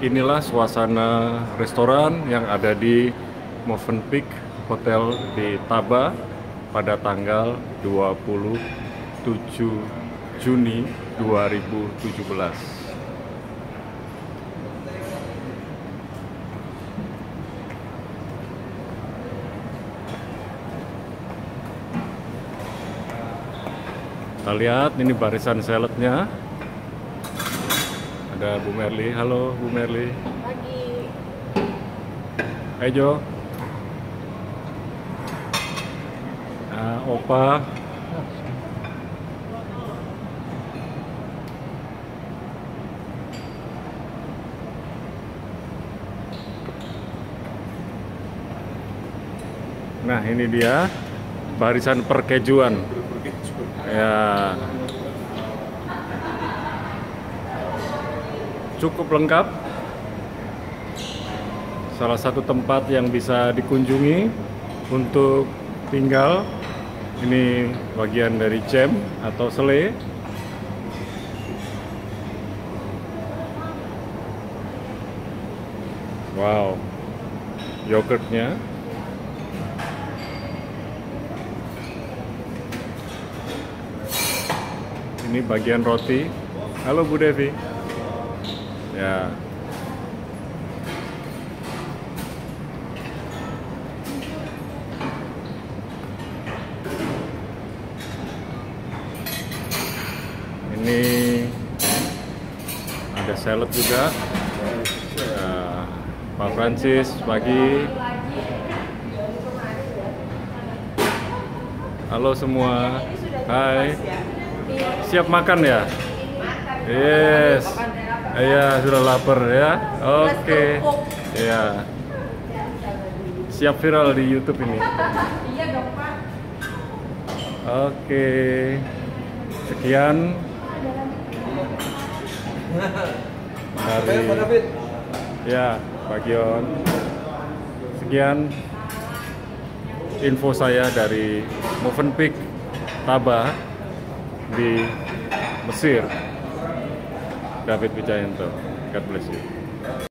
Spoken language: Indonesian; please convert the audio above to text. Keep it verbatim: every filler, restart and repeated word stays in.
Inilah suasana restoran yang ada di Movenpick Hotel di Taba pada tanggal dua puluh tujuh Juni dua ribu tujuh belas. Kita lihat ini barisan saladnya. Ada Bu Merly. Halo Bu Merly. Pagi. Hai Jo. Nah, Opa. Nah, ini dia barisan perkejuan. Ya. Cukup lengkap. Salah satu tempat yang bisa dikunjungi untuk tinggal. Ini bagian dari jam atau sele. Wow. Yogurtnya. Ini bagian roti. Halo Bu Devi. Ya. Ini ada salad juga. Ya. Pak Francis pagi. Halo semua. Hai. Siap makan ya? Yes. Iya, sudah lapar ya. Oke. Iya. Siap viral di YouTube ini. Iya dong Pak. Oke. Sekian dari ya, Pak Gion. Sekian info saya dari Movenpick Taba di Mesir. David Wijayanto. God bless you.